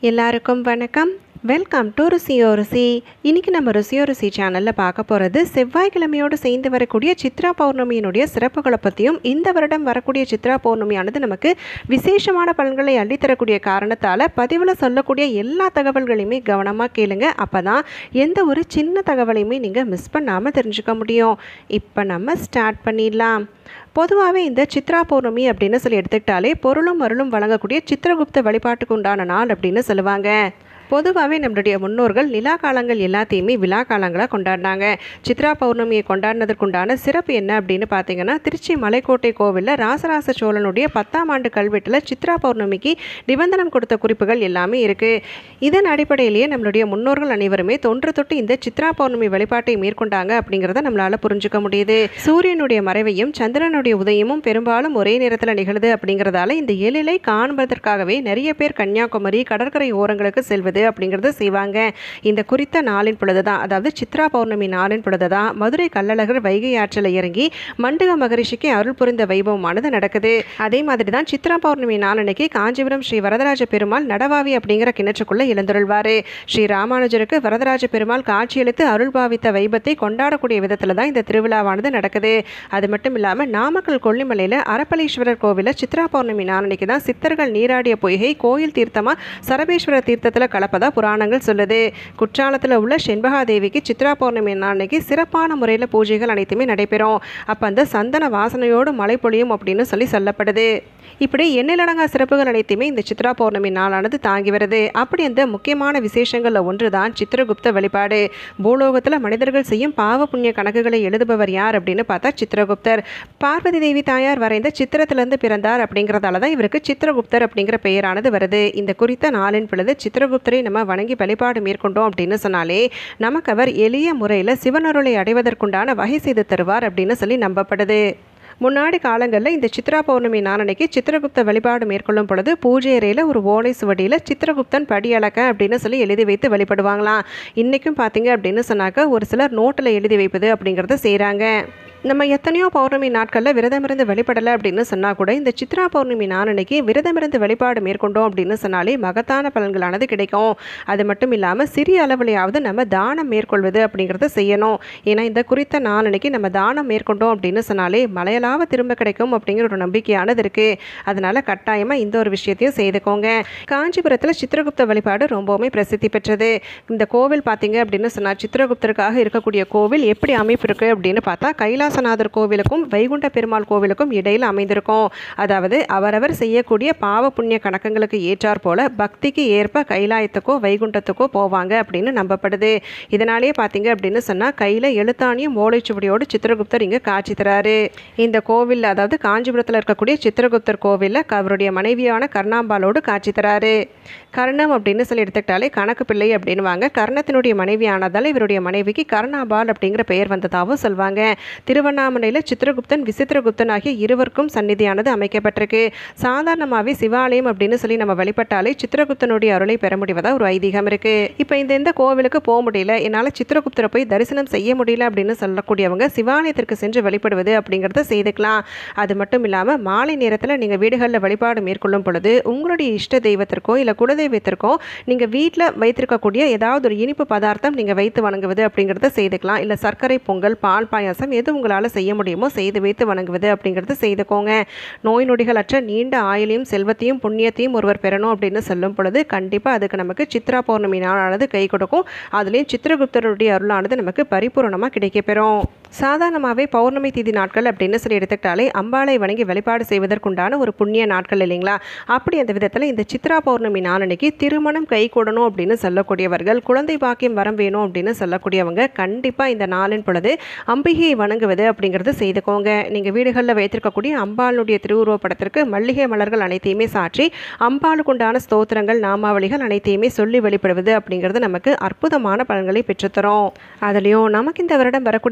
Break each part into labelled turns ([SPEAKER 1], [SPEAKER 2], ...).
[SPEAKER 1] எல்லாருக்கும் வணக்கம். Welcome to ருசியோ ருசி. இன்றைக்கி நம்ம ருசியோ ருசி சேனலில் பார்க்க போகிறது செவ்வாய்க்கிழமையோடு சேர்ந்து வரக்கூடிய சித்ரா பௌர்ணமியினுடைய சிறப்புகளை பற்றியும், இந்த வருடம் வரக்கூடிய சித்ரா பௌர்ணமியானது நமக்கு விசேஷமான பலன்களை அள்ளித்தரக்கூடிய காரணத்தால் பதிவில் சொல்லக்கூடிய எல்லா தகவல்களையுமே கவனமாக கேளுங்க. அப்போ தான் எந்த ஒரு சின்ன தகவலையுமே நீங்கள் மிஸ் பண்ணாமல் தெரிஞ்சுக்க முடியும். இப்போ நம்ம ஸ்டார்ட் பண்ணிடலாம். பொதுவாகவே இந்த சித்ரா பௌர்ணமி அப்படின்னு சொல்லி எடுத்துக்கிட்டாலே பொருளும் அருளும் வழங்கக்கூடிய சித்திரகுப்த வழிபாட்டுக்கு உண்டான நாள் அப்படின்னு சொல்லுவாங்க. பொதுவாகவே நம்மளுடைய முன்னோர்கள் நிலா காலங்கள் எல்லாத்தையுமே விழா காலங்களாக கொண்டாடினாங்க. சித்ரா பௌர்ணமியை கொண்டாடினதற்குண்டான சிறப்பு என்ன அப்படின்னு பார்த்தீங்கன்னா, திருச்சி மலைக்கோட்டை கோவிலில் ராசராச சோழனுடைய 10ஆம் ஆண்டு கல்வெட்டில் சித்ரா பௌர்ணமிக்கு நிபந்தனம் கொடுத்த குறிப்புகள் எல்லாமே இருக்குது. இதன் அடிப்படையிலேயே நம்மளுடைய முன்னோர்கள் அனைவருமே தொன்று தொட்டு இந்த சித்ரா பௌர்ணமி வழிபாட்டை மேற்கொண்டாங்க அப்படிங்கிறத நம்மளால் புரிஞ்சுக்க முடியுது. சூரியனுடைய மறைவையும் சந்திரனுடைய உதயமும் பெரும்பாலும் ஒரே நேரத்தில் நிகழுது அப்படிங்கிறதால இந்த எழிலை காண்பதற்காகவே நிறைய பேர் கன்னியாகுமரி கடற்கரை ஓரங்களுக்கு செல்வது அப்படிங்கிறது செய்வாங்க. இந்த குறித்த நாளின் பொழுது தான், அதாவது சித்ரா பௌர்ணமி நாளின் பொழுது தான் மதுரை கள்ளழகர் வைகை ஆற்றில் இறங்கி மண்டுக மகரிஷிக்கு அருள் புரிந்த வைபவமானது நடக்குது. அதே மாதிரி தான் சித்ரா பௌர்ணமி நாளன்னைக்கு காஞ்சிபுரம் ஸ்ரீ வரதராஜ பெருமாள் நடவாவி அப்படிங்கிற கிணற்றுக்குள்ள எழுந்துருள்வாரு. ஸ்ரீ ராமானுஜருக்கு வரதராஜ பெருமாள் காட்சியளித்து அருள் பாவித்த வைபத்தை கொண்டாடக்கூடிய விதத்தில் தான் இந்த திருவிழாவானது நடக்குது. அது மட்டும் இல்லாமல் நாமக்கல் கொல்லிமலையில் அரப்பளீஸ்வரர் கோவிலில் சித்ரா பௌர்ணமி நாளன்னைக்கு தான் சித்தர்கள் நீராடிய பொய்கை கோயில் தீர்த்தமாக சரபேஸ்வரர் தீர்த்தத்தில் கலப்பதா புராணங்கள் சொல்லுது. குற்றாலத்தில் உள்ள செண்பகாதேவிக்கு சித்ரா பௌர்ணமி அன்னைக்கு சிறப்பான முறையில் பூஜைகள் அனைத்துமே நடைபெறும். அப்போ அந்த சந்தன வாசனையோடு மழை பொழியும் அப்படின்னு சொல்லப்படுது. இப்படி எண்ணிலடங்கா சிறப்புகள் அனைத்துமே இந்த சித்ரா பௌர்ணமி நாளானது தாங்கி வருது. அப்படி அந்த முக்கியமான விசேஷங்களில் ஒன்று தான் சித்திரகுப்த வழிபாடு. பூலோகத்தில் மனிதர்கள் செய்யும் பாவ புண்ணிய கணக்குகளை எழுதுபவர் யார் அப்படின்னு பார்த்தா சித்திரகுப்தர். பார்வதி தேவி தாயார் வரைந்த சித்திரத்திலிருந்து பிறந்தார் அப்படிங்கிறதால தான் இவருக்கு சித்திரகுப்தர் அப்படிங்கிற பெயரானது வருது. இந்த குறித்த நாளின் பொழுது சித்திரகுப்தரை நம்ம வணங்கி வழிபாடு மேற்கொண்டோம் அப்படின்னு சொன்னாலே நமக்கு அவர் எளிய முறையில் சிவனருளை அடைவதற்குண்டான வகை செய்து தருவார் அப்படின்னு சொல்லி நம்பப்படுது. முன்னாடி காலங்களில் இந்த சித்ரா பௌர்ணமி நாளன்னைக்கு சித்திரகுப்த வழிபாடு மேற்கொள்ளும் பொழுது பூஜை அறையில் ஒரு ஓலை சுவடியில் சித்திரகுப்தன் படி அளக்க அப்படின்னு சொல்லி எழுதி வைத்து வழிபடுவாங்களாம். இன்றைக்கும் பார்த்தீங்க அப்படின்னு சொன்னாக்க ஒரு சிலர் நோட்டில் எழுதி வைப்பது அப்படிங்கிறத செய்கிறாங்க. நம்ம எத்தனையோ பௌர்ணமி நாட்களில் விரதமிருந்து வழிபடலை அப்படின்னு சொன்னால் கூட இந்த சித்ரா பௌர்ணமி நாளன்னைக்கு விரதமிருந்து வழிபாடு மேற்கொண்டோம் அப்படின்னு சொன்னாலே மகத்தான பலன்களானது கிடைக்கும். அது மட்டும் இல்லாமல் சிறிய அளவுலையாவது நம்ம தானம் மேற்கொள்வது அப்படிங்கிறத செய்யணும். ஏன்னா இந்த குறித்த நாளன்னைக்கு நம்ம தானம் மேற்கொண்டோம் அப்படின்னு சொன்னாலே மலையளாவ திரும்ப கிடைக்கும் அப்படிங்கிற ஒரு நம்பிக்கையானது இருக்குது. அதனால் கட்டாயமாக இந்த ஒரு விஷயத்தையும் செய்துக்கோங்க. காஞ்சிபுரத்தில் சித்திரகுப்த வழிபாடு ரொம்பவுமே பிரசித்தி பெற்றது. இந்த கோவில் பார்த்தீங்க அப்படின்னு சொன்னால் சித்திரகுப்தருக்காக இருக்கக்கூடிய கோவில் எப்படி அமைப்பு இருக்குது அப்படின்னு பார்த்தா கைலாசநாதர் கோவிலுக்கும் வைகுண்ட பெருமாள் கோவிலுக்கும் இடையில் அமைந்திருக்கும். அதாவது அவரவர் செய்யக்கூடிய பாவ புண்ணிய கணக்கங்களுக்கு ஏற்றார் போல பக்திக்கு ஏற்ப கைலாயத்துக்கோ வைகுண்டத்துக்கோ போவாங்க அப்படின்னு நம்பப்படுது. இதனாலேயே பார்த்தீங்க அப்படின்னு சொன்னால் கையில் எழுத்தாணியும் ஓலைச்சுவடியோடு சித்திரகுப்தர் இங்கே காட்சி தராரு. இந்த கோவில், அதாவது காஞ்சிபுரத்தில் இருக்கக்கூடிய சித்திரகுப்தர் கோவிலில் அவருடைய மனைவியான கர்ணாம்பாலோடு காட்சி தராரு. கர்ணம் அப்படின்னு சொல்லி எடுத்துக்கிட்டாலே கணக்கு பிள்ளை அப்படின்வாங்க. கர்ணத்தினுடைய மனைவியானதால் இவருடைய மனைவிக்கு கர்ணாம்பால் அப்படிங்கிற பெயர் வந்ததாகவும் சொல்வாங்க. திருவண்ணாமலையில் சித்திரகுப்தன் விசித்திரகுப்தன் ஆகிய இருவருக்கும் சந்நிதியானது அமைக்கப்பட்டிருக்கு. சாதாரணமாகவே சிவாலயம் அப்படின்னு சொல்லி நம்ம வழிபட்டாலே சித்திரகுப்தனுடைய அருளை பெற முடிவதாக ஒரு ஐதீகம் இருக்குது. இப்போ இந்த கோவிலுக்கு போக முடியல, என்னால் சித்திரகுப்தரை போய் தரிசனம் செய்ய முடியல அப்படின்னு சொல்லக்கூடியவங்க சிவாலயத்திற்கு சென்று வழிபடுவது அப்படிங்கிறத செய்துக்கலாம். அது மட்டும் இல்லாமல் மாலை நேரத்தில் நீங்கள் வீடுகளில் வழிபாடு மேற்கொள்ளும் பொழுது உங்களுடைய இஷ்ட தெய்வத்திற்கோ இல்லை குலதெய்வத்திற்கோ நீங்கள் வீட்டில் வைத்திருக்கக்கூடிய ஏதாவது ஒரு இனிப்பு பதார்த்தம் நீங்கள் வைத்து வணங்குவது அப்படிங்கிறத செய்துக்கலாம். இல்லை சர்க்கரை பொங்கல், பால் பாயாசம் எது உங்களால் செய்ய முடியுமோ செய்து வைத்து வணங்குவது அப்படிங்கிறது செய்துக்கோங்க. நோய் நொடிகளற்ற நீண்ட ஆயுளையும் செல்வத்தையும் புண்ணியத்தையும் ஒருவர் பெறணும் அப்படின்னு சொல்லும் பொழுது கண்டிப்பாக அதுக்கு நமக்கு சித்ரா பௌர்ணமி நாளானது கை கொடுக்கும். அதுலேயும் சித்திரகுப்தருடைய அருளானது நமக்கு பரிபூர்ணமாக கிடைக்கப்பெறும். சாதாரணமாகவே பௌர்ணமி தீதி நாட்கள் அப்படின்னு சொல்லி எடுத்துக்கிட்டாலே அம்பாளை வணங்கி வழிபாடு செய்வதற்குண்டான ஒரு புண்ணிய நாட்கள் இல்லைங்களா? அப்படி அந்த விதத்தில் இந்த சித்ரா பௌர்ணமி நாளன்னைக்கு திருமணம் கை கூடணும் அப்படின்னு சொல்லக்கூடியவர்கள், குழந்தை பாக்கியம் வரம் வேணும் அப்படின்னு சொல்லக்கூடியவங்க கண்டிப்பாக இந்த நாளின் பொழுது அம்பிகையை வணங்குவது அப்படிங்கிறது செய்துக்கோங்க. நீங்கள் வீடுகளில் வைத்திருக்கக்கூடிய அம்பாளுடைய திருவுருவப்படத்திற்கு மல்லிகை மலர்கள் அனைத்தையுமே சாற்றி அம்பாளுக்குண்டான ஸ்தோத்திரங்கள் நாமாவளிகள் அனைத்தையுமே சொல்லி வழிபடுவது அப்படிங்கிறது நமக்கு அற்புதமான பலன்களை பெற்றுத்தரும். அதுலேயும் நமக்கு இந்த வருடம் வரக்கூடிய சித்ரா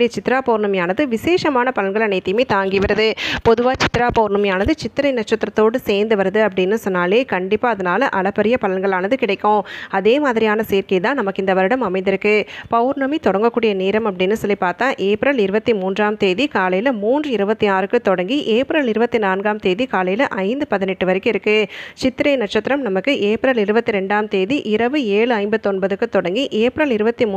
[SPEAKER 1] பௌர்ணமியானது விசேஷமான பலன்கள் அனைத்தையுமே தாங்கி வருது. பொதுவாக சித்ரா பௌர்ணமியானது சித்திரை நட்சத்திரத்தோடு சேர்ந்து வருது அப்படின்னு சொன்னாலே கண்டிப்பாக அதனால் அளப்பரிய பலன்களானது கிடைக்கும். அதே மாதிரியான சேர்க்கை தான் நமக்கு இந்த வருடம் அமைந்திருக்கு. பௌர்ணமி தொடங்கக்கூடிய நேரம் அப்படின்னு சொல்லி பார்த்தா ஏப்ரல் 23 காலையில் 3:26க்கு தொடங்கி ஏப்ரல் 24 காலையில் 5:18 வரைக்கும் இருக்குது. சித்திரை நட்சத்திரம் நமக்கு ஏப்ரல் 22 இரவு 7:59க்கு தொடங்கி ஏப்ரல்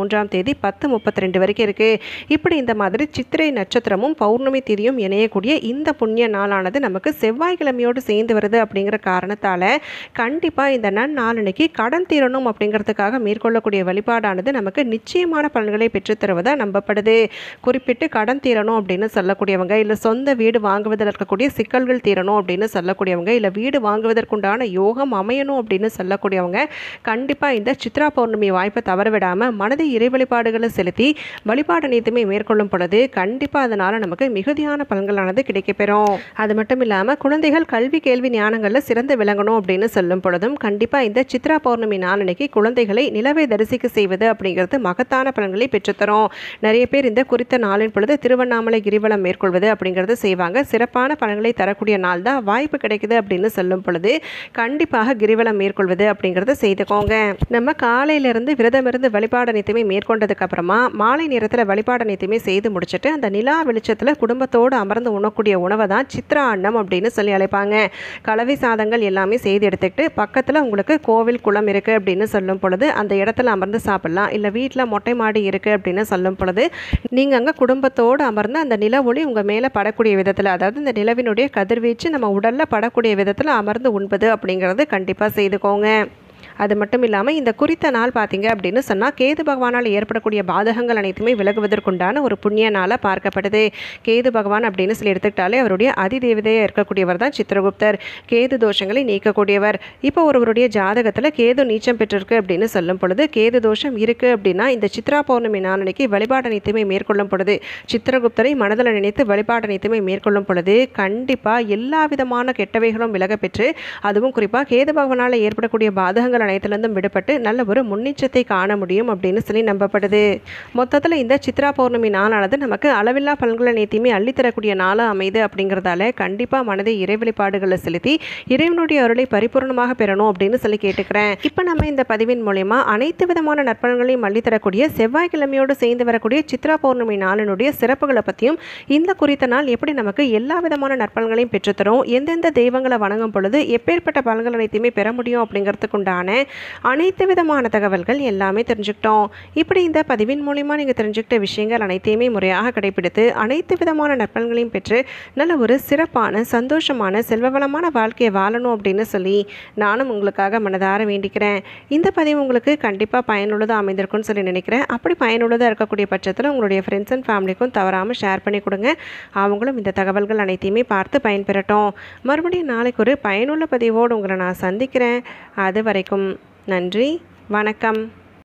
[SPEAKER 1] 23 10:32 வரைக்கும் இருக்குது. இப்படி இந்த மாதிரி சித்திரை நட்சத்திரமும் பௌர்ணமி திதியும் இணையக்கூடிய இந்த புண்ணிய நாளானது நமக்கு செவ்வாய்க்கிழமையோடு சேர்ந்து வருது அப்படிங்கிற காரணத்தால் கண்டிப்பாக இந்த நாளன்னைக்கு கடன் தீரணும் அப்படிங்கிறதுக்காக மேற்கொள்ளக்கூடிய வழிபாடானது நமக்கு நிச்சயமான பலன்களை பெற்றுத்தருவதாக நம்பப்படுது. குறிப்பிட்டு கடன் தீரணும் அப்படின்னு சொல்லக்கூடியவங்க, இல்லை சொந்த வீடு வாங்குவதில் இருக்கக்கூடிய சிக்கல்கள் தீரணும் அப்படின்னு சொல்லக்கூடியவங்க, இல்லை வீடு வாங்குவதற்குண்டான யோகம் அமையணும் அப்படின்னு சொல்லக்கூடியவங்க கண்டிப்பாக இந்த சித்ரா பௌர்ணமி வாய்ப்பை தவறவிடாமல் மனதை இறை வழிபாடுகளை செலுத்தி வழிபாடு அனைத்துமே மேற்கொள்ளும் பொழுது கண்டிப்பாக அதனால் நமக்கு மிகுதியான பலன்களானது கிடைக்கப்பெறும். அது மட்டும் இல்லாமல் குழந்தைகள் கல்வி கேள்வி ஞானங்களில் சிறந்து விளங்கணும் அப்படின்னு சொல்லும் பொழுதும் கண்டிப்பாக இந்த சித்ரா பௌர்ணமி நாளன்னைக்கு குழந்தைகளை நிலவை தரிசிக்க செய்வது அப்படிங்கிறது மகத்தான பலன்களை பெற்றுத்தரும். நிறைய பேர் இந்த குறித்த நாளின் பொழுது திருவண்ணாமலை கிரிவலம் மேற்கொள்வது அப்படிங்கிறது செய்வாங்க. சிறப்பான பலன்களை தரக்கூடிய நாள் தான். வாய்ப்பு கிடைக்குது அப்படின்னு சொல்லும் பொழுது கண்டிப்பாக கிரிவலம் மேற்கொள்வது அப்படிங்கிறத செய்துக்கோங்க. நம்ம காலையிலிருந்து விரதம் இருந்து வழிபாடு அனைத்துமே மேற்கொண்டதுக்கு அப்புறமா மாலை நேரத்தில் வழிபாடு அனைத்துமே செய்து முடிச்சுட்டு அந்த நிலா வெளிச்சத்தில் குடும்பத்தோடு அமர்ந்து உண்ணக்கூடிய உணவை தான் சித்ரா அன்னம் அப்படின்னு சொல்லி அழைப்பாங்க. கலவை சாதங்கள் எல்லாமே செய்து எடுத்துக்கிட்டு பக்கத்தில் உங்களுக்கு கோவில் குளம் இருக்குது அப்படின்னு சொல்லும் பொழுது அந்த இடத்துல அமர்ந்து சாப்பிடலாம். இல்லை வீட்டில் மொட்டை மாடி இருக்குது அப்படின்னு சொல்லும் பொழுது நீங்கள் அங்கே குடும்பத்தோடு அமர்ந்து அந்த நில ஒளி உங்கள் மேலே படக்கூடிய விதத்தில், அதாவது இந்த நிலவினுடைய கதிர்வீச்சு நம்ம உடலில் படக்கூடிய விதத்தில் அமர்ந்து உண்பது அப்படிங்கிறது கண்டிப்பாக செய்துக்கோங்க. அது மட்டும் இல்லாமல் இந்த குறித்த நாள் பார்த்தீங்க அப்படின்னு சொன்னால் கேது பகவானால் ஏற்படக்கூடிய பாதகங்கள் அனைத்துமே விலகுவதற்குண்டான ஒரு புண்ணிய நாளாக பார்க்கப்படுது. கேது பகவான் அப்படின்னு சொல்லி எடுத்துக்கிட்டாலே அவருடைய அதிதேவதையாக இருக்கக்கூடியவர் தான் சித்திரகுப்தர். கேது தோஷங்களை நீக்கக்கூடியவர். இப்போ ஒருவருடைய ஜாதகத்தில் கேது நீச்சம் பெற்றிருக்கு அப்படின்னு சொல்லும் பொழுது கேது தோஷம் இருக்குது அப்படின்னா இந்த சித்ரா பௌர்ணமி நாளன்னைக்கு வழிபாடு அனைத்துமே மேற்கொள்ளும் பொழுது சித்திரகுப்தரை மனதில் நினைத்து வழிபாடு அனைத்துமே மேற்கொள்ளும் பொழுது கண்டிப்பாக எல்லா விதமான கெட்டவைகளும் விலக பெற்று, அதுவும் குறிப்பாக கேது பகவானால் ஏற்படக்கூடிய பாதகங்கள் அனைத்திலிருந்தும் விடுபட்டு நல்ல ஒரு முன்னேற்றத்தை காண முடியும் அப்படின்னு சொல்லி நம்பப்படுது. மொத்தத்தில் இந்த சித்ரா பௌர்ணமி நாளானது நமக்கு அளவில்லா பலன்கள் அனைத்தையுமே அள்ளித்தரக்கூடிய நாளாக அமைது. அப்படிங்கிறதால கண்டிப்பாக மனதை இறை வழிபாடுகளை செலுத்தி இறைவனுடைய அருளை பரிபூர்ணமாக பெறணும் அப்படின்னு சொல்லி கேட்டுக்கிறேன். இப்போ நம்ம இந்த பதிவின் மூலமா அனைத்து விதமான நற்பலன்களையும் அள்ளித்தரக்கூடிய செவ்வாய்க்கிழமையோடு சேர்ந்து வரக்கூடிய சித்ரா பௌர்ணமி நாளினுடைய சிறப்புகளை பற்றியும் இந்த குறித்த நாள் எப்படி நமக்கு எல்லா விதமான நற்பலன்களையும் பெற்றுத்தரும், எந்தெந்த தெய்வங்களை வணங்கும் பொழுது எப்பேற்பட்ட பலன்கள் அனைத்தையுமே பெற முடியும் அப்படிங்கிறதுக்குண்டான அனைத்து விதமான தகவல்கள் எல்லாமே தெரிஞ்சுக்கிட்டோம். இப்படி இந்த பதிவின் மூலமா நீங்கள் தெரிஞ்சுக்கிட்ட விஷயங்கள் அனைத்தையுமே முறையாக கடைபிடித்து அனைத்து விதமான நற்பலன்களையும் பெற்று நல்ல ஒரு சிறப்பான சந்தோஷமான செல்வவளமான வாழ்க்கையை வாழணும் அப்படின்னு சொல்லி நானும் உங்களுக்காக மனதார வேண்டிக்கிறேன். இந்த பதிவு உங்களுக்கு கண்டிப்பாக பயனுள்ளதாக அமைந்திருக்கும்னு சொல்லி நினைக்கிறேன். அப்படி பயனுள்ளதாக இருக்கக்கூடிய பட்சத்தில் உங்களுடைய ஃப்ரெண்ட்ஸ் அண்ட் ஃபேமிலிக்கும் தவறாமல் ஷேர் பண்ணி கொடுங்க. அவங்களும் இந்த தகவல்கள் அனைத்தையுமே பார்த்து பயன்பெறட்டும். மறுபடியும் நாளைக்கு ஒரு பயனுள்ள பதிவோடு உங்களை நான் சந்திக்கிறேன். அது வரைக்கும் நன்றி, வணக்கம்.